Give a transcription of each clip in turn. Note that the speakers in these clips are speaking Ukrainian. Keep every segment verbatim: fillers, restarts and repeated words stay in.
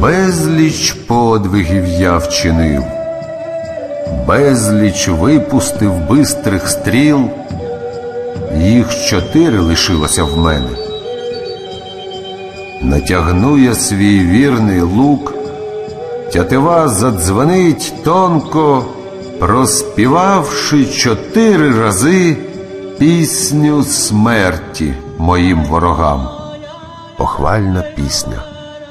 Безліч подвигів я вчинив, безліч випустив бистрих стріл, їх чотири лишилося в мене. Натягну я свій вірний лук, тятива задзвонить тонко, проспівавши чотири рази пісню смерті моїм ворогам. Похвальна пісня.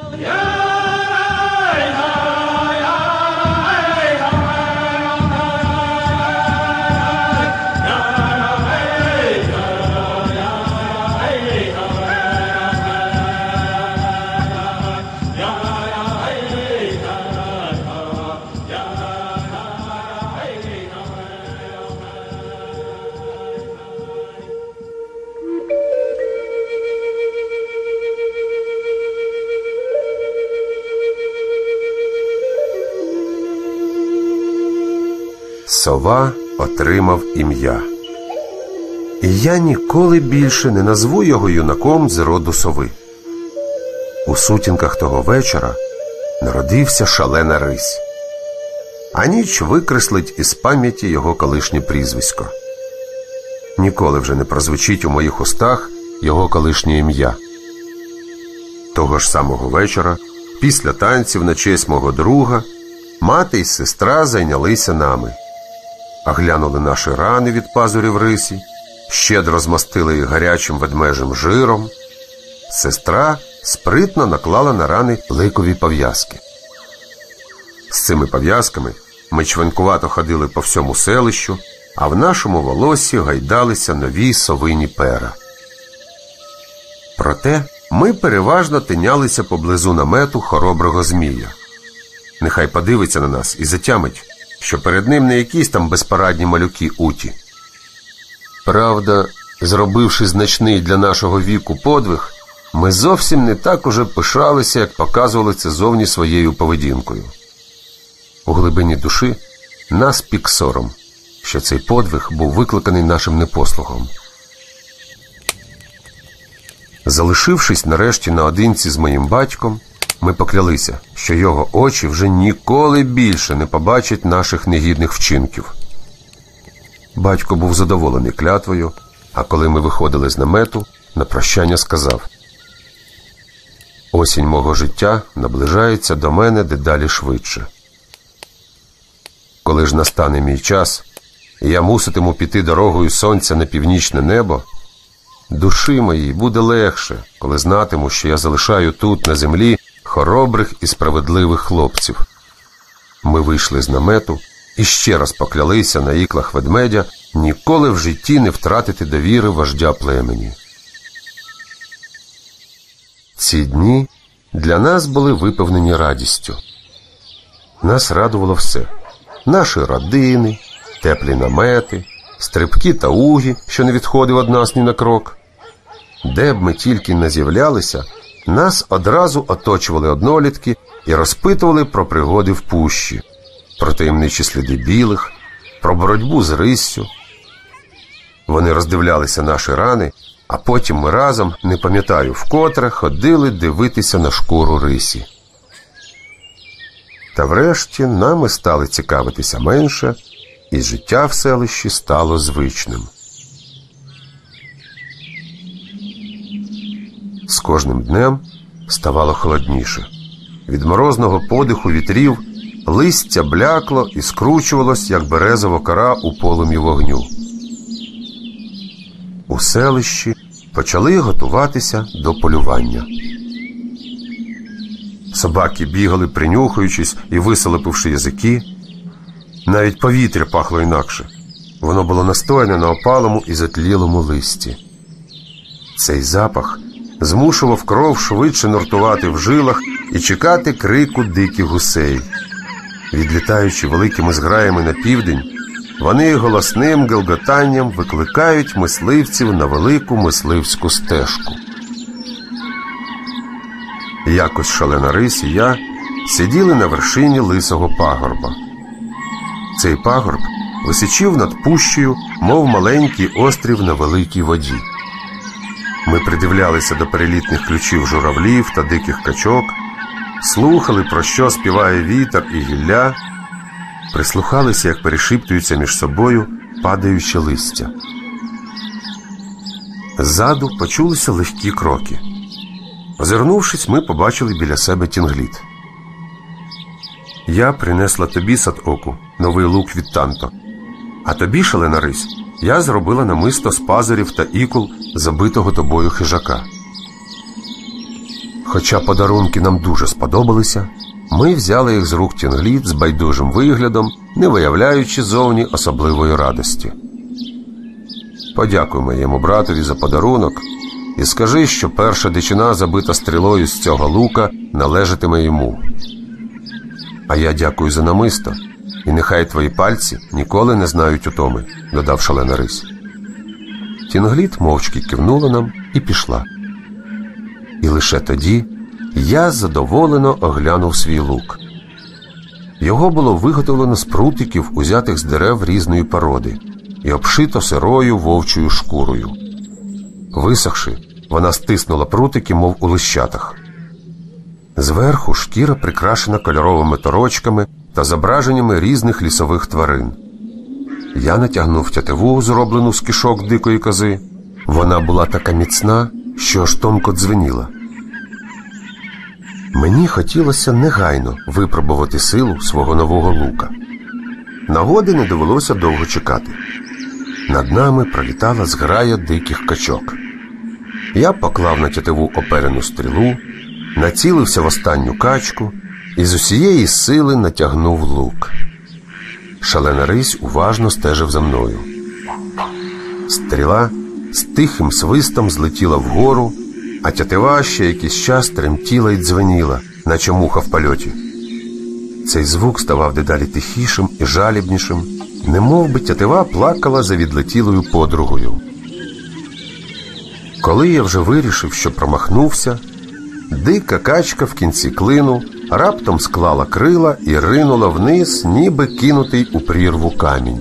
Сова отримав ім'я. І я ніколи більше не назву його юнаком з роду сови. У сутінках того вечора народився шалена рись, а ніч викреслить із пам'яті його колишнє прізвисько. Ніколи вже не прозвучить у моїх устах його колишнє ім'я. Того ж самого вечора, після танців на честь мого друга, мати й сестра зайнялися нами. Оглянули наші рани від пазурів рисі, щедро змастили їх гарячим ведмежим жиром. Сестра спритно наклала на рани ликові пов'язки. З цими пов'язками ми чванкувато ходили по всьому селищу, а в нашому волоссі гайдалися нові совині пера. Проте ми переважно тинялися поблизу намету хороброго змія. Нехай подивиться на нас і затямить, що перед ним не якісь там безпарадні малюки уті. Правда, зробивши значний для нашого віку подвиг, ми зовсім не так уже пишалися, як показували це зовні своєю поведінкою. У глибині душі нас пік сором, що цей подвиг був викликаний нашим непослухом. Залишившись нарешті наодинці з моїм батьком, ми поклялися, що його очі вже ніколи більше не побачать наших негідних вчинків. Батько був задоволений клятвою, а коли ми виходили з намету, на прощання сказав: «Осінь мого життя наближається до мене дедалі швидше. Коли ж настане мій час, і я муситиму піти дорогою сонця на північне небо, душі моїй буде легше, коли знатиму, що я залишаю тут, на землі, хоробрих і справедливих хлопців». Ми вийшли з намету і ще раз поклялися на іклах ведмедя ніколи в житті не втратити довіри вождя племені. Ці дні для нас були виповнені радістю. Нас радувало все: наші родини, теплі намети, стрибки та угі, що не відходив від нас ні на крок. Де б ми тільки не з'являлися, нас одразу оточували однолітки і розпитували про пригоди в пущі, про таємничі сліди білих, про боротьбу з риссю. Вони роздивлялися наші рани, а потім ми разом, не пам'ятаю вкотре, ходили дивитися на шкуру рисі. Та врешті нами стали цікавитися менше, і життя в селищі стало звичним. З кожним днем ставало холодніше. Від морозного подиху вітрів листя блякло і скручувалось, як березова кора у полум'ї вогню. У селищі почали готуватися до полювання. Собаки бігали, принюхуючись і висолопивши язики. Навіть повітря пахло інакше. Воно було настояне на опалому і затлілому листі. Цей запах змушував кров швидше нуртувати в жилах і чекати крику диких гусей. Відлітаючи великими зграями на південь, вони голосним гелготанням викликають мисливців на велику мисливську стежку. Якось шалена рись і я сиділи на вершині лисого пагорба. Цей пагорб височив над пущею, мов маленький острів на великій воді. Ми придивлялися до перелітних ключів журавлів та диких качок, слухали, про що співає вітер і гілля, прислухалися, як перешіптуються між собою падаюче листя. Ззаду почулися легкі кроки. Озирнувшись, ми побачили біля себе Тінгліт. «Я принесла тобі, Сад-Оку, новий лук від Танто. А тобі, Шалена Рись, я зробила намисто з пазурів та ікол забитого тобою хижака». Хоча подарунки нам дуже сподобалися, ми взяли їх з рук Тінгліт з байдужим виглядом, не виявляючи зовні особливої радості. «Подякуй моєму братові за подарунок і скажи, що перша дичина, забита стрілою з цього лука, належатиме йому. А я дякую за намисто, і нехай твої пальці ніколи не знають утоми», – додав Шалена Рись. Тінгліт мовчки кивнула нам і пішла. І лише тоді я задоволено оглянув свій лук. Його було виготовлено з прутиків, узятих з дерев різної породи, і обшито сирою вовчою шкурою. Висохши, вона стиснула прутики, мов у лищатах. Зверху шкіра прикрашена кольоровими торочками та зображеннями різних лісових тварин. Я натягнув тятиву, зроблену з кишок дикої кози. Вона була така міцна, що аж тонко дзвеніла. Мені хотілося негайно випробувати силу свого нового лука. Нагоди не довелося довго чекати. Над нами пролітала зграя диких качок. Я поклав на тятиву оперену стрілу, націлився в останню качку і з усієї сили натягнув лук. Шалена Рись уважно стежив за мною. Стріла з тихим свистом злетіла вгору, а тятива ще якийсь час тремтіла й дзвеніла, наче муха в польоті. Цей звук ставав дедалі тихішим і жалібнішим, немов би тятива плакала за відлетілою подругою. Коли я вже вирішив, що промахнувся, дика качка в кінці клину раптом склала крила і ринула вниз, ніби кинутий у прірву камінь.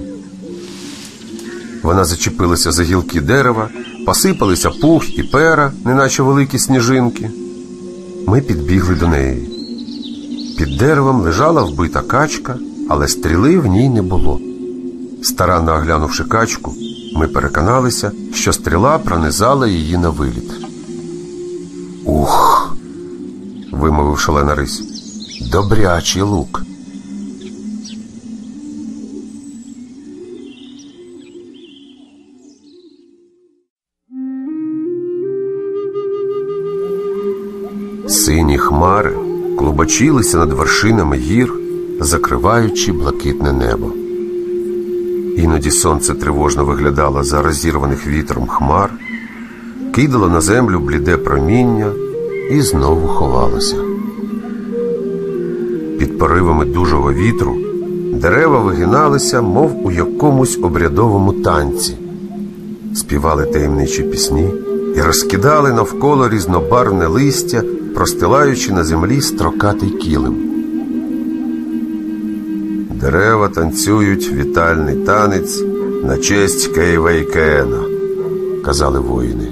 Вона зачепилася за гілки дерева, посипалися пух і пера, неначе великі сніжинки. Ми підбігли до неї. Під деревом лежала вбита качка, але стріли в ній не було. Старанно оглянувши качку, ми переконалися, що стріла пронизала її на виліт. «Ух!» – вимовив Шалена Рись. «Добрячий лук!» Сині хмари клубочилися над вершинами гір, закриваючи блакитне небо. Іноді сонце тривожно виглядало за розірваних вітром хмар, кидало на землю бліде проміння і знову ховалося. Під поривами дужого вітру дерева вигиналися, мов у якомусь обрядовому танці, співали таємничі пісні і розкидали навколо різнобарвне листя, простилаючи на землі строкатий килим. «Дерева танцюють вітальний танець на честь Кейвейкеена», – казали воїни.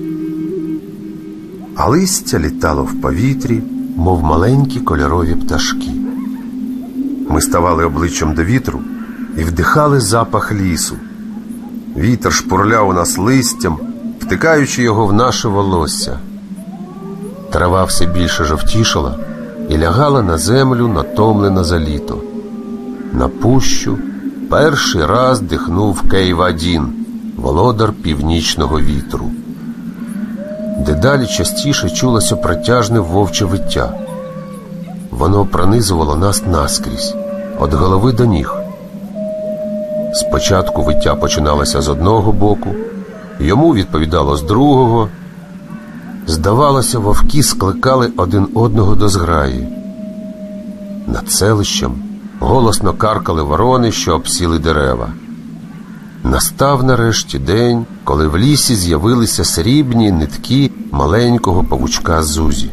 А листя літало в повітрі, мов маленькі кольорові пташки. Ми ставали обличчям до вітру і вдихали запах лісу. Вітер шпурляв у нас листям, втикаючи його в наше волосся. Трава все більше жовтішала і лягала на землю, натомлена за літо. На пущу перший раз дихнув Кейвадін, володар північного вітру. Дедалі частіше чулося протяжне вовче виття. Воно пронизувало нас наскрізь, від голови до ніг. Спочатку виття починалося з одного боку, йому відповідало з другого. Здавалося, вовки скликали один одного до зграї. Над селищем голосно каркали ворони, що обсіли дерева. Настав нарешті день, коли в лісі з'явилися срібні нитки маленького павучка Зузі.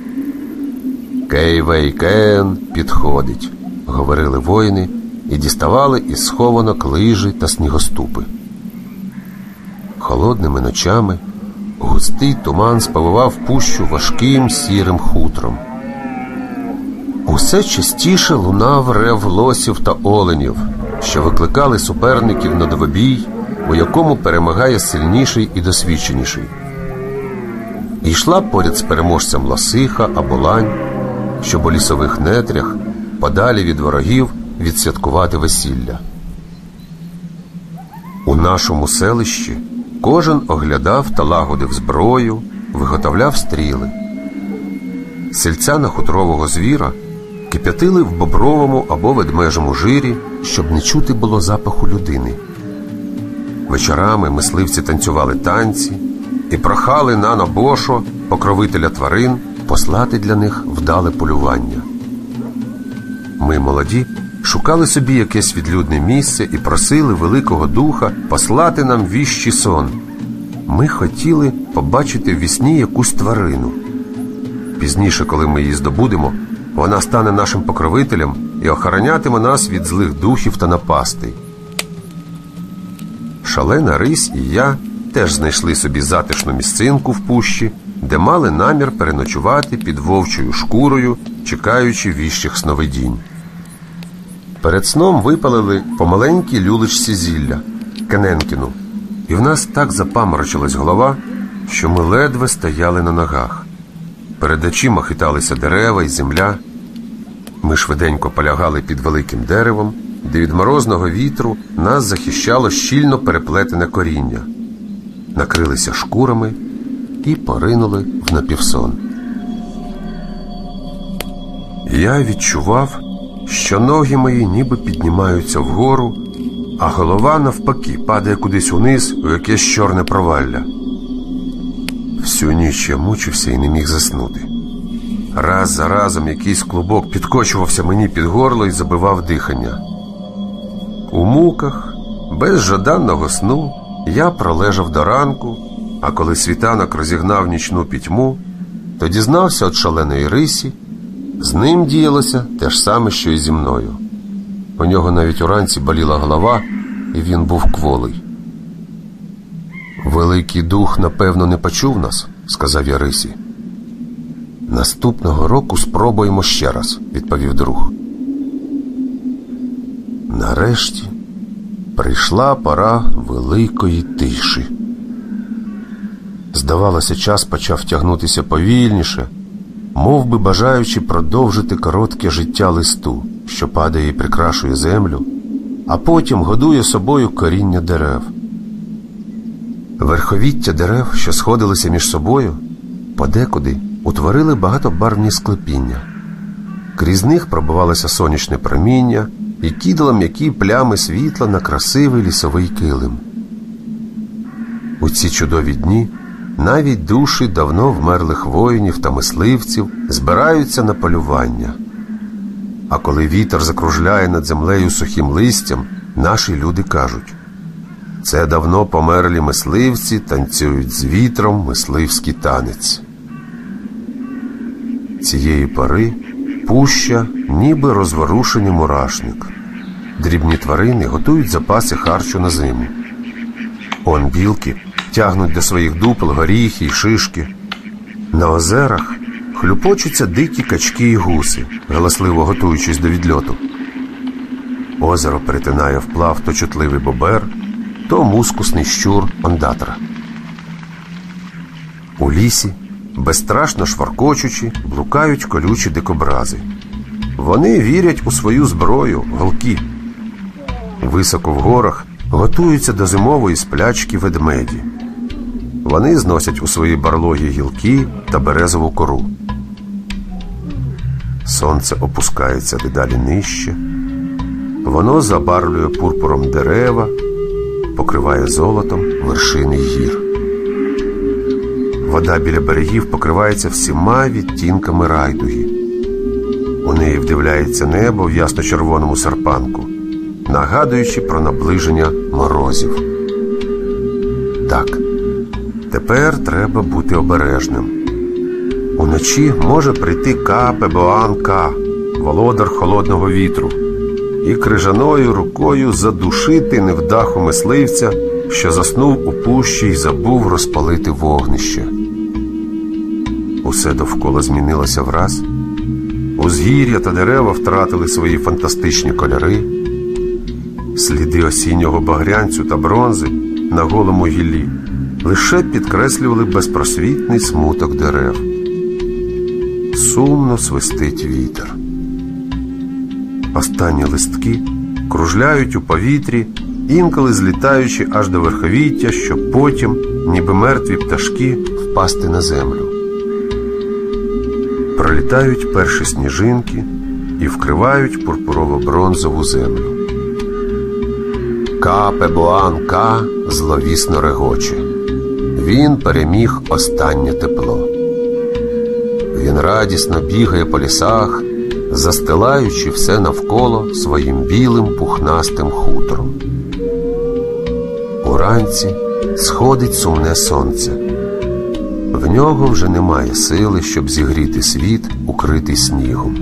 «Кейвейкеен підходить», – говорили воїни і діставали із схованок лижі та снігоступи. Холодними ночами густий туман сповивав пущу важким сірим хутром. Усе частіше лунав рев лосів та оленів, що викликали суперників на двобій, у якому перемагає сильніший і досвідченіший. І йшла поряд з переможцем лосиха або лань, щоб у лісових нетрях, подалі від ворогів, відсвяткувати весілля. У нашому селищі кожен оглядав та лагодив зброю, виготовляв стріли. Сельця хутрового звіра кип'ятили в бобровому або ведмежому жирі, щоб не чути було запаху людини. Вечорами мисливці танцювали танці і прохали Нано Бошо, покровителя тварин, послати для них вдале полювання. Ми, молоді, шукали собі якесь відлюдне місце і просили Великого Духа послати нам віщий сон. Ми хотіли побачити ввісні якусь тварину. Пізніше, коли ми її здобудемо, вона стане нашим покровителем і охоронятиме нас від злих духів та напастей. Шалена Рись і я теж знайшли собі затишну місцинку в пущі, де мали намір переночувати під вовчою шкурою, чекаючи віщих сновидінь. Перед сном випалили по маленькій люлечці зілля – Кененкіну, і в нас так запаморочилась голова, що ми ледве стояли на ногах. Перед очима хиталися дерева і земля. Ми швиденько полягали під великим деревом, де від морозного вітру нас захищало щільно переплетене коріння. Накрилися шкурами і поринули в напівсон. Я відчував, що ноги мої ніби піднімаються вгору, а голова навпаки падає кудись униз у якесь чорне провалля. Всю ніч я мучився і не міг заснути. Раз за разом якийсь клубок підкочувався мені під горло і забивав дихання. У муках, без жаданого сну, я пролежав до ранку, а коли світанок розігнав нічну пітьму, то дізнався від шаленої Рисі, з ним діялося те ж саме, що і зі мною. У нього навіть уранці боліла голова, і він був кволий. «Великий Дух, напевно, не почув нас», – сказав я Рисі. «Наступного року спробуємо ще раз», – відповів друг. Нарешті прийшла пора великої тиші. Здавалося, час почав тягнутися повільніше, мов би бажаючи продовжити коротке життя листу, що падає і прикрашує землю, а потім годує собою коріння дерев. Верховіття дерев, що сходилися між собою, подекуди утворили багатобарвні склепіння. Крізь них пробивалося сонячне проміння і кидало м'які плями світла на красивий лісовий килим. У ці чудові дні навіть душі давно вмерлих воїнів та мисливців збираються на полювання. А коли вітер закружляє над землею сухим листям, наші люди кажуть: «Це давно померлі мисливці танцюють з вітром мисливський танець». Цієї пори пуща ніби розворушений мурашник. Дрібні тварини готують запаси харчу на зиму. Он білки тягнуть до своїх дупел горіхи й шишки. На озерах хлюпочуться дикі качки й гуси, галасливо готуючись до відльоту. Озеро перетинає вплав то чутливий бобер, то мускусний щур ондатра. У лісі, безстрашно шваркочучи, блукають колючі дикобрази. Вони вірять у свою зброю – голки. Високо в горах готуються до зимової сплячки ведмеді. Вони зносять у свої барлоги гілки та березову кору. Сонце опускається дедалі нижче. Воно забарвлює пурпуром дерева, покриває золотом вершини гір. Вода біля берегів покривається всіма відтінками райдуги. У неї вдивляється небо в ясно-червоному серпанку, нагадуючи про наближення морозів. Так, тепер треба бути обережним. Уночі може прийти Ка-Пебоан-Ка, володар холодного вітру, і крижаною рукою задушити невдаху мисливця, що заснув у пущі й забув розпалити вогнище. Усе довкола змінилося враз. Узгір'я та дерева втратили свої фантастичні кольори. Сліди осіннього багрянцю та бронзи на голому гіллі лише підкреслювали безпросвітний смуток дерев. Сумно свистить вітер. Останні листки кружляють у повітрі, інколи злітаючи аж до верховіття, щоб потім, ніби мертві пташки, впасти на землю. Пролітають перші сніжинки і вкривають пурпурово-бронзову землю. Ка-Пебоан-Ка зловісно регоче. Він переміг останнє тепло. Він радісно бігає по лісах, застилаючи все навколо своїм білим пухнастим хутром. Уранці сходить сумне сонце. В нього вже немає сили, щоб зігріти світ, укритий снігом.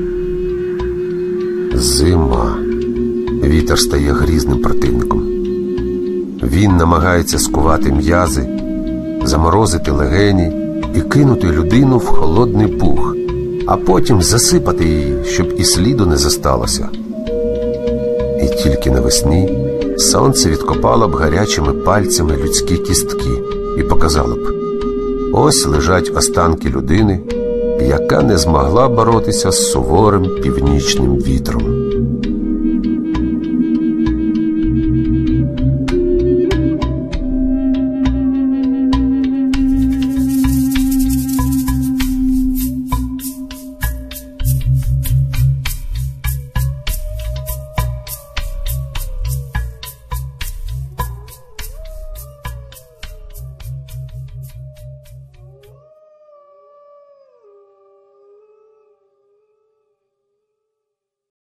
Зима. Вітер стає грізним противником. Він намагається скувати м'язи, заморозити легені і кинути людину в холодний пух, а потім засипати її, щоб і сліду не зосталося. І тільки навесні сонце відкопало б гарячими пальцями людські кістки і показало б: ось лежать останки людини, яка не змогла боротися з суворим північним вітром.